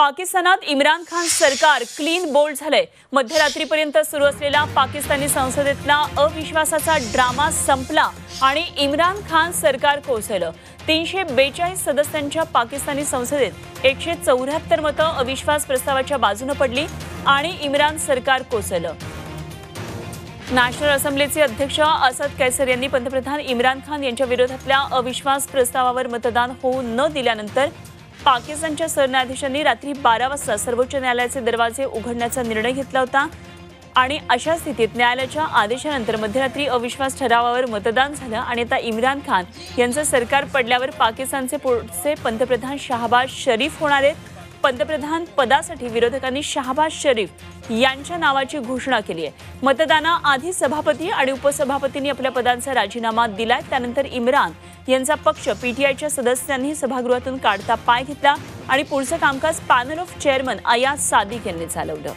पाकिस्तानात इम्रान खान सरकार clean bowled झाले। मध्यरात्रीपर्यंत सुरू असलेला पाकिस्तानी संसदेतला अविश्वासाचा ड्रामा संपला आणि इम्रान खान सरकार कोसळलं। 342 सदस्यांच्या पाकिस्तानी संसदेत 174 मतं अविश्वास प्रस्तावाच्या बाजूने पडली आणि इम्रान सरकार कोसळलं। नॅशनल असेंब्लीचे अध्यक्ष असद कैसर यांनी पंतप्रधान इम्रान खान यांच्या विरोधातल्या अविश्वास प्रस्तावावर मतदान होऊ न दिल्यानंतर पाकिस्तानच्या सरन्यायाधीशांनी रात्री 12 वाजता सर्वोच्च न्यायालयाचे दरवाजे उघडण्याचा निर्णय घेतला होता आणि अशा स्थितीत न्यायालयाच्या आदेशानंतर मध्यरात्री अविश्वास ठरावावर मतदान झालं आणि आता इम्रान खान यांचं सरकार पडल्यावर पाकिस्तानचे पुढचे पंतप्रधान शहबाज शरीफ होणार आहेत। पंतप्रधान पदासाठी विरोधकांनी शहबाज शरीफ यांच्या नावाची घोषणा केली आहे। मतदानाआधी सभापती आणि उपसभापतींनी आपल्या पदांचा राजीनामा दिलाय। त्यानंतर इम्रान यांचा पक्ष पीटीआयच्या सदस्यांनी सभागृहातून काढता पाय घेतला आणि पुढचं कामकाज panel of chairman Ayaz Sadiq यांनी चालवलं।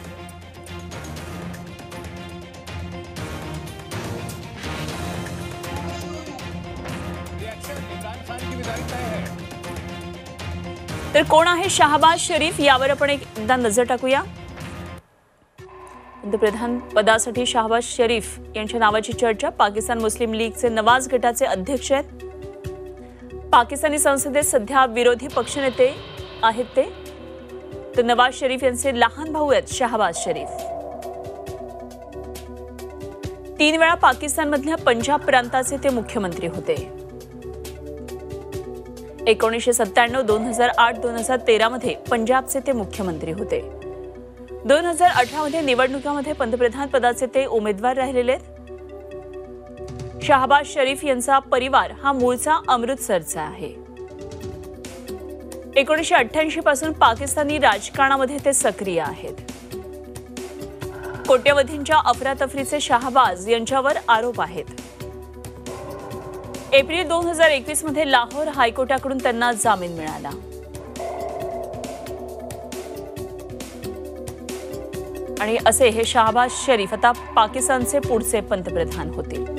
तर कोण आहे शहबाज शरीफ यावर आपण एकदा नजर टाकूया। पंतप्रधान पदासाठी शहबाज शरीफ यांच्या नावाची चर्चा। पाकिस्तान मुस्लिम लीगचे नवाज गटाचे अध्यक्ष आहेत। पाकिस्तानी संसदेत सध्या विरोधी पक्षनेते आहेत ते। तर नवाज शरीफ यांचे लहान भाऊ आहेत शहबाज शरीफ। 3 वेळा पाकिस्तानमधल्या पंजाब प्रांताचे ते मुख्यमंत्री होते। 1997, 2008, 2013 मध्ये पंजाबचे ते मुख्यमंत्री होते। 2018 मध्ये निवडणुकांमध्ये पंतप्रधान पदाचे ते उमेदवार राहिलेले आहेत। शहबाज शरीफ यांचा परिवार हा मूळचा अमृतसरचा आहे। 1988 पासून पाकिस्तानी राजकारणामध्ये ते सक्रिय आहेत। कोट्यवधींच्या अफरातफरीचे शहबाज यांच्यावर आरोप आहेत। एप्रिल 2021 मध्ये लाहोर हायकोर्टाकडून त्यांना जामीन मिळाला। आणि असे हे शहबाज शरीफ आता पाकिस्तानचे पुढचे पंतप्रधान होतील।